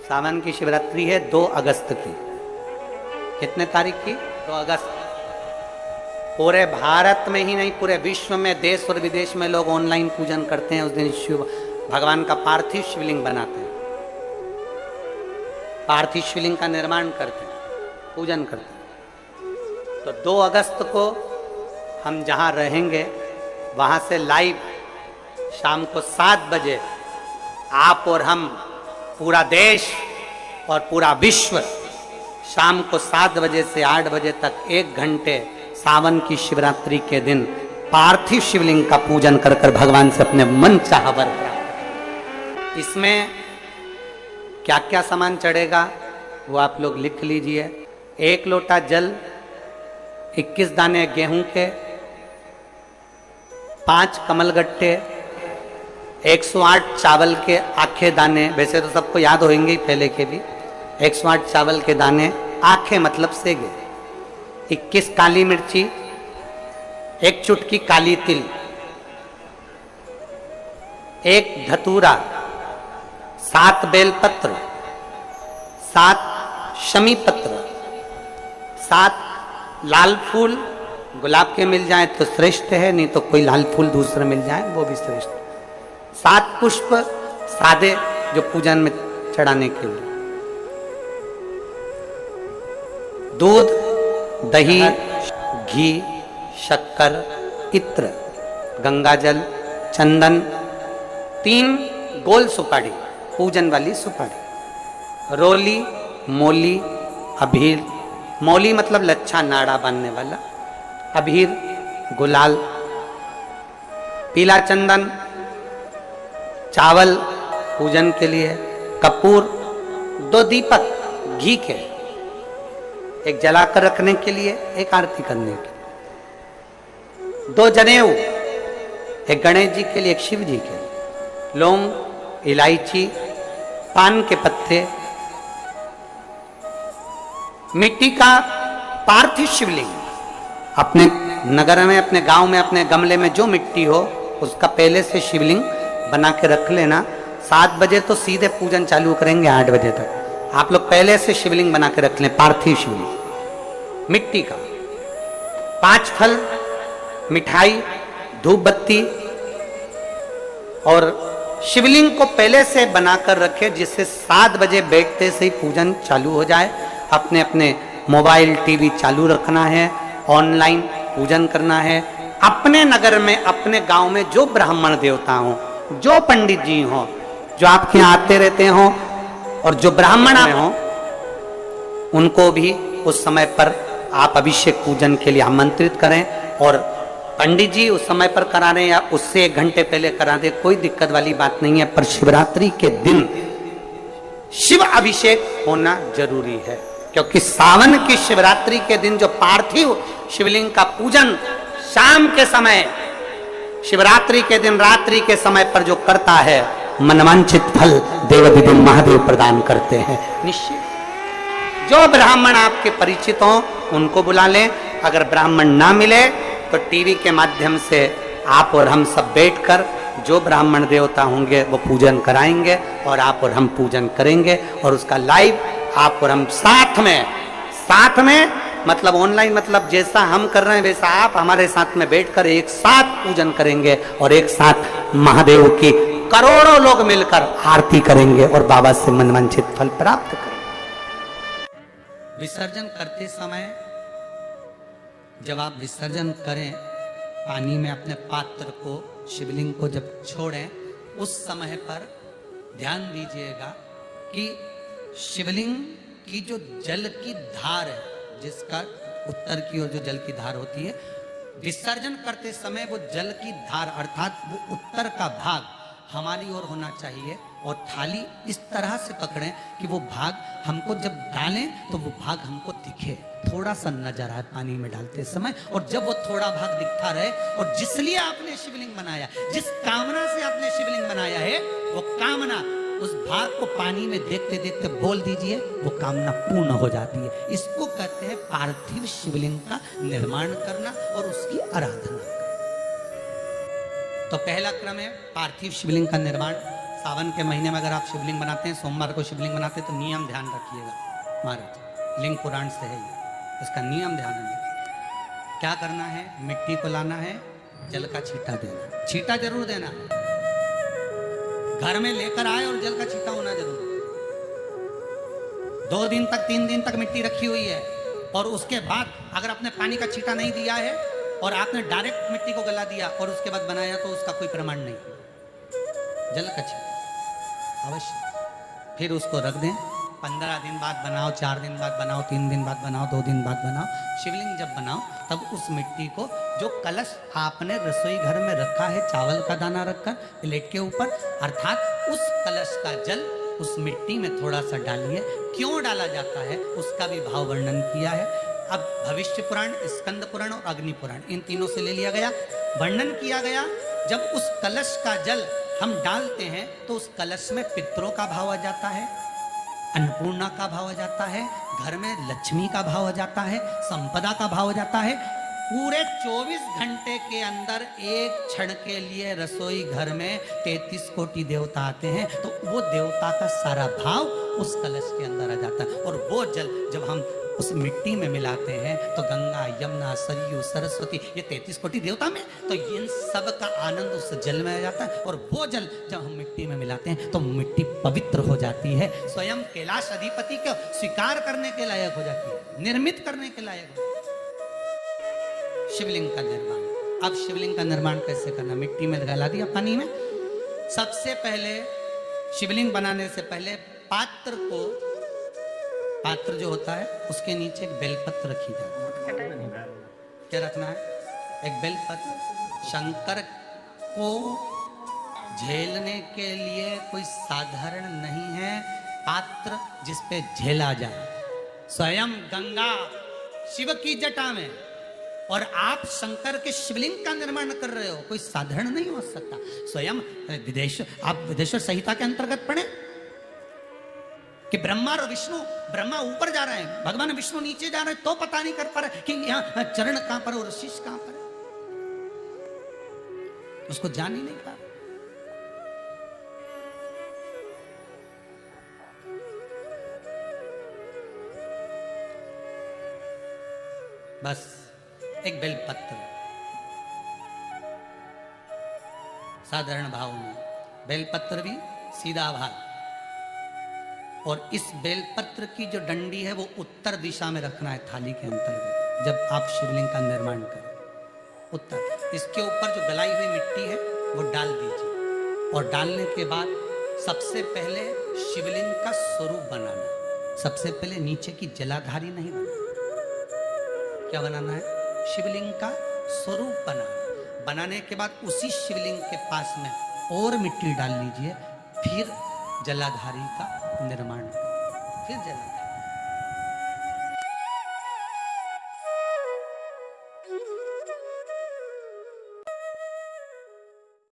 सावन की शिवरात्रि है 2 अगस्त की। कितने तारीख की? 2 अगस्त। पूरे भारत में ही नहीं, पूरे विश्व में, देश और विदेश में लोग ऑनलाइन पूजन करते हैं। उस दिन शिव भगवान का पार्थिव शिवलिंग बनाते हैं, पार्थिव शिवलिंग का निर्माण करते हैं, पूजन करते हैं। तो 2 अगस्त को हम जहाँ रहेंगे वहाँ से लाइव शाम को 7 बजे आप और हम, पूरा देश और पूरा विश्व, शाम को 7 बजे से 8 बजे तक 1 घंटे सावन की शिवरात्रि के दिन पार्थिव शिवलिंग का पूजन कर कर भगवान से अपने मन चाहा वर प्राप्त। इसमें क्या क्या सामान चढ़ेगा वो आप लोग लिख लीजिए। 1 लोटा जल, 21 दाने गेहूं के, 5 कमलगट्टे, 108 चावल के आखे दाने, वैसे तो सबको याद होंगे ही पहले के भी। 108 चावल के दाने, आखे मतलब सेगे, 21 काली मिर्ची, 1 चुटकी काली तिल, 1 धतूरा, 7 बेलपत्र, 7 शमी पत्र, 7 लाल फूल, गुलाब के मिल जाए तो श्रेष्ठ है, नहीं तो कोई लाल फूल दूसरे मिल जाए वो भी श्रेष्ठ। 7 पुष्प सादे जो पूजन में चढ़ाने के लिए, दूध, दही, घी, शक्कर, इत्र, गंगाजल, चंदन, 3 गोल सुपारी, पूजन वाली सुपारी, रोली, मोली, अभीर, मौली मतलब लच्छा नाड़ा बांधने वाला, अभीर, गुलाल, पीला चंदन, चावल पूजन के लिए, कपूर, 2 दीपक घी के, 1 जलाकर रखने के लिए, 1 आरती करने के लिए, 2 जनेऊ, 1 गणेश जी के लिए, 1 शिव जी के लिए, लौंग, इलायची, पान के पत्ते, मिट्टी का पार्थिव शिवलिंग। अपने नगर में, अपने गांव में, अपने गमले में जो मिट्टी हो उसका पहले से शिवलिंग बना के रख लेना। 7 बजे तो सीधे पूजन चालू करेंगे, 8 बजे तक आप लोग पहले से शिवलिंग बना के रख लें, पार्थिव शिवलिंग मिट्टी का। 5 फल, मिठाई, धूप बत्ती, और शिवलिंग को पहले से बनाकर रखे जिससे 7 बजे बैठते से ही पूजन चालू हो जाए। अपने अपने मोबाइल टीवी चालू रखना है, ऑनलाइन पूजन करना है। अपने नगर में, अपने गांव में जो ब्राह्मण देवता हों, जो पंडित जी हों, जो आपके यहाँ आते रहते हों, और जो ब्राह्मण हों, उनको भी उस समय पर आप अभिषेक पूजन के लिए आमंत्रित करें। और पंडित जी उस समय पर करा रहे या उससे 1 घंटे पहले करा दे, कोई दिक्कत वाली बात नहीं है। पर शिवरात्रि के दिन शिव अभिषेक होना जरूरी है, क्योंकि सावन की शिवरात्रि के दिन जो पार्थिव शिवलिंग का पूजन शाम के समय, शिवरात्रि के दिन रात्रि के समय पर जो करता है, मनवांछित फल देवाधिदेव महादेव प्रदान करते हैं निश्चित। जो ब्राह्मण आपके परिचित हों उनको बुला लें। अगर ब्राह्मण ना मिले तो टीवी के माध्यम से आप और हम सब बैठकर जो ब्राह्मण देवता होंगे वो पूजन कराएंगे, और आप और हम पूजन करेंगे, और उसका लाइव आप और हम साथ में मतलब ऑनलाइन, मतलब जैसा हम कर रहे हैं वैसा आप हमारे साथ में बैठकर एक साथ पूजन करेंगे, और एक साथ महादेव की करोड़ों लोग मिलकर आरती करेंगे और बाबा से मनवांछित फल प्राप्त करेंगे। विसर्जन करते समय जब आप विसर्जन करें, पानी में अपने पात्र को, शिवलिंग को जब छोड़ें, उस समय पर ध्यान दीजिएगा कि शिवलिंग की जो जल की धार है, जिसका उत्तर की ओर जो जल की धार होती है, विसर्जन करते समय वो जल की धार अर्थात वो उत्तर का भाग हमारी ओर होना चाहिए, और थाली इस तरह से पकड़ें कि वो भाग हमको जब डालें तो वो भाग हमको दिखे, थोड़ा सा नजर आए पानी में डालते समय। और जब वो थोड़ा भाग दिखता रहे, और जिसलिए आपने शिवलिंग बनाया, जिस कामना से आपने शिवलिंग बनाया है, वो कामना उस भाग को पानी में देखते देखते बोल दीजिए, वो कामना पूर्ण हो जाती है। इसको कहते हैं पार्थिव शिवलिंग का निर्माण करना और उसकी आराधना करना। तो पहला क्रम है पार्थिव शिवलिंग का निर्माण। सावन के महीने में अगर आप शिवलिंग बनाते हैं, सोमवार को शिवलिंग बनाते हैं, तो नियम ध्यान रखिएगा महाराज, लिंग पुराण से है ये, इसका नियम ध्यान रखिए। क्या करना है, मिट्टी को लाना है, जल का छींटा देना, छींटा जरूर देना है, घर में लेकर आए और जल का छींटा होना जरूर। 2 दिन तक 3 दिन तक मिट्टी रखी हुई है, और उसके बाद अगर आपने पानी का छींटा नहीं दिया है और आपने डायरेक्ट मिट्टी को गला दिया और उसके बाद बनाया, तो उसका कोई प्रमाण नहीं। जल का छींटा अवश्य, फिर उसको रख दें। 15 दिन बाद बनाओ, 4 दिन बाद बनाओ, 3 दिन बाद बनाओ, 2 दिन बाद बनाओ। शिवलिंग जब बनाओ तब उस मिट्टी को, जो कलश आपने रसोई घर में रखा है चावल का दाना रखकर प्लेट के ऊपर, अर्थात उस कलश का जल उस मिट्टी में थोड़ा सा डालिए। क्यों डाला जाता है उसका भी भाव वर्णन किया है। अब भविष्य पुराण, स्कंद पुराण और अग्नि पुराण, इन तीनों से ले लिया गया, वर्णन किया गया। जब उस कलश का जल हम डालते हैं तो उस कलश में पितरों का भाव आ जाता है, अन्नपूर्णा का भाव आ जाता है, घर में लक्ष्मी का भाव आ जाता है, संपदा का भाव आ जाता है। पूरे 24 घंटे के अंदर एक क्षण के लिए रसोई घर में 33 कोटि देवता आते हैं, तो वो देवता का सारा भाव उस कलश के अंदर आ जाता है। और वो जल जब हम उस मिट्टी में मिलाते हैं तो गंगा, यमुना, सरयू, सरस्वती, ये 33 कोटि देवता में, तो इन सब का आनंद उस जल में आ जाता है। और वो जल जब हम मिट्टी में मिलाते हैं तो मिट्टी पवित्र हो जाती है, स्वयं कैलाश अधिपति को स्वीकार करने के लायक हो जाती है, निर्मित करने के लायक हो। शिवलिंग का निर्माण। अब शिवलिंग का निर्माण कैसे करना, मिट्टी में गला दिया पानी में। सबसे पहले शिवलिंग बनाने से पहले पात्र को, पात्र जो होता है उसके नीचे एक बेलपत्र रखी जाए। क्या रखना है, एक बेलपत्र। शंकर को झेलने के लिए कोई साधारण नहीं है पात्र जिसपे झेला जाए। स्वयं गंगा शिव की जटा में, और आप शंकर के शिवलिंग का निर्माण कर रहे हो, कोई साधारण नहीं हो सकता। स्वयं आप विदेश्वर संहिता के अंतर्गत पढ़े कि ब्रह्मा और विष्णु, ब्रह्मा ऊपर जा रहे हैं, भगवान विष्णु नीचे जा रहे हैं, तो पता नहीं कर पा रहे कि यहाँ चरण कहां पर और शीश कहां पर है, उसको जान ही नहीं पा रहे। बस एक बेलपत्र, साधारण भाव में बेलपत्र भी सीधा भाव, और इस बेलपत्र की जो डंडी है वो उत्तर दिशा में रखना है थाली के अंतर्गत। जब आप शिवलिंग का निर्माण करें उत्तर, इसके ऊपर जो गलाई हुई मिट्टी है वो डाल दीजिए, और डालने के बाद सबसे पहले शिवलिंग का स्वरूप बनाना। सबसे पहले नीचे की जलाधारी नहीं बनाना, क्या बनाना है, शिवलिंग का स्वरूप बनाना। बनाने के बाद उसी शिवलिंग के पास में और मिट्टी डाल लीजिए, फिर जलाधारी का निर्माण, फिर जलाधारी।